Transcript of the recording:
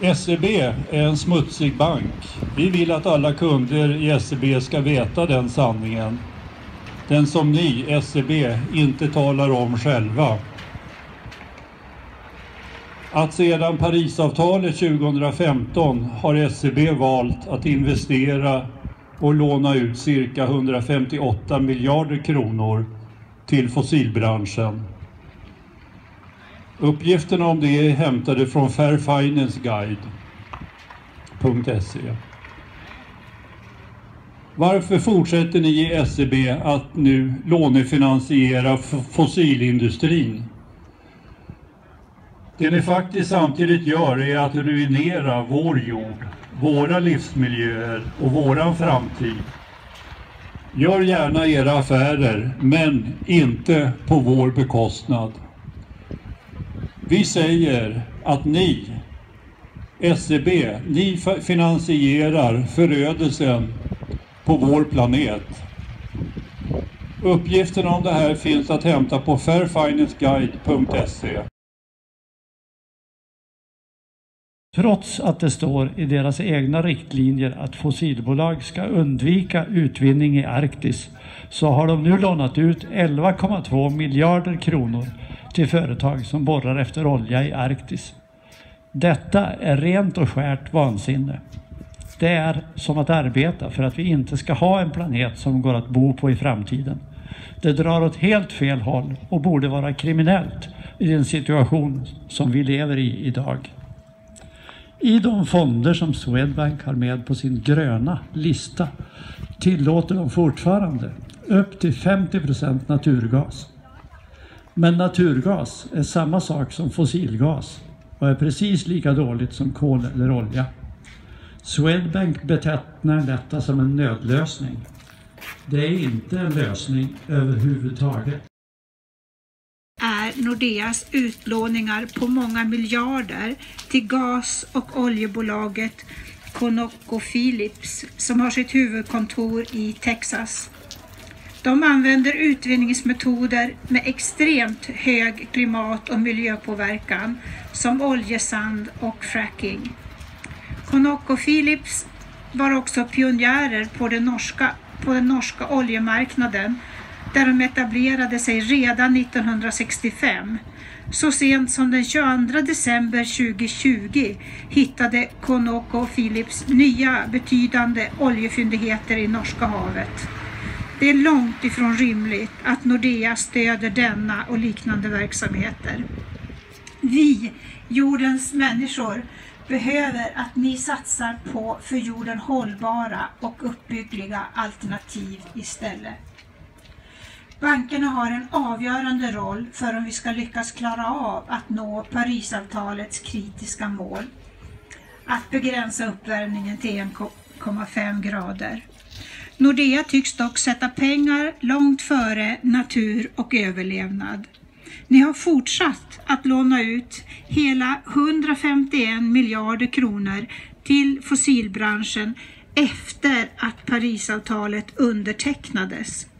SEB är en smutsig bank. Vi vill att alla kunder i SEB ska veta den sanningen. Den som ni, SEB, inte talar om själva. Att sedan Parisavtalet 2015 har SEB valt att investera och låna ut cirka 158 miljarder kronor till fossilbranschen. Uppgifterna om det är hämtade från fairfinanceguide.se. Varför fortsätter ni i SEB att nu lånefinansiera fossilindustrin? Det ni faktiskt samtidigt gör är att ruinera vår jord, våra livsmiljöer och våran framtid. Gör gärna era affärer, men inte på vår bekostnad. Vi säger att ni, SEB, ni finansierar förödelsen på vår planet. Uppgifterna om det här finns att hämta på fairfinanceguide.se. Trots att det står i deras egna riktlinjer att fossilbolag ska undvika utvinning i Arktis, så har de nu lånat ut 11,2 miljarder kronor till företag som borrar efter olja i Arktis. Detta är rent och skärt vansinne. Det är som att arbeta för att vi inte ska ha en planet som går att bo på i framtiden. Det drar åt helt fel håll och borde vara kriminellt i den situation som vi lever i idag. I de fonder som Swedbank har med på sin gröna lista tillåter de fortfarande upp till 50% naturgas. Men naturgas är samma sak som fossilgas och är precis lika dåligt som kol eller olja. Swedbank betecknar detta som en nödlösning. Det är inte en lösning överhuvudtaget. Är Nordeas utlåningar på många miljarder till gas- och oljebolaget ConocoPhillips som har sitt huvudkontor i Texas. De använder utvinningsmetoder med extremt hög klimat- och miljöpåverkan som oljesand och fracking. ConocoPhillips var också pionjärer på den norska oljemarknaden där de etablerade sig redan 1965. Så sent som den 22 december 2020 hittade ConocoPhillips nya betydande oljefyndigheter i Norska havet. Det är långt ifrån rimligt att Nordea stöder denna och liknande verksamheter. Vi, jordens människor, behöver att ni satsar på för jorden hållbara och uppbyggliga alternativ istället. Bankerna har en avgörande roll för om vi ska lyckas klara av att nå Parisavtalets kritiska mål. Att begränsa uppvärmningen till 1,5 grader. Nordea tycks dock sätta pengar långt före natur och överlevnad. Ni har fortsatt att låna ut hela 151 miljarder kronor till fossilbranschen efter att Parisavtalet undertecknades.